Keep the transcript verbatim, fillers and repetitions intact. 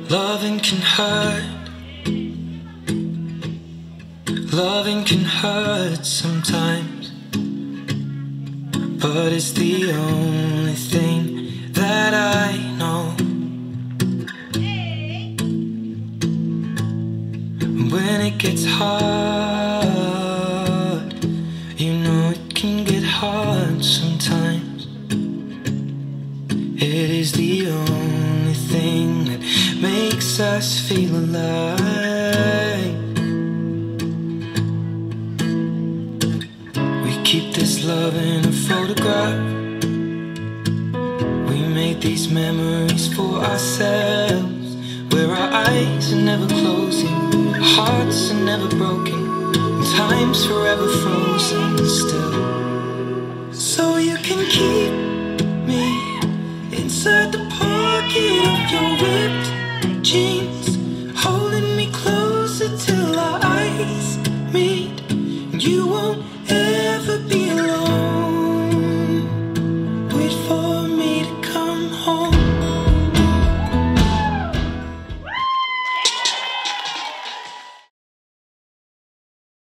Loving can hurt. Loving can hurt sometimes, but it's the only thing that I know. When it gets hard, you know it can get hard sometimes. It is the only thing that makes us feel alive. We keep this love in a photograph. We made these memories for ourselves, where our eyes are never closing, our hearts are never broken, and time's forever frozen still. So you can keep me inside the pocket of your ripped jeans, holding me closer till our eyes meet. You won't